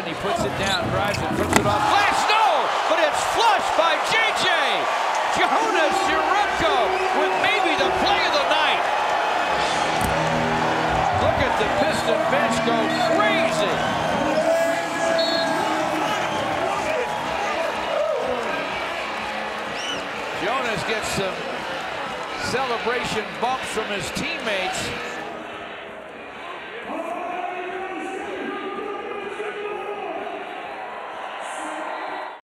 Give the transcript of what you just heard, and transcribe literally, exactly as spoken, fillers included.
He puts it down, drives it, puts it off glass. No! But it's flushed by J J. Jonas Jerebko with maybe the play of the night. Look at the Piston bench go crazy. Jonas gets some celebration bumps from his teammates.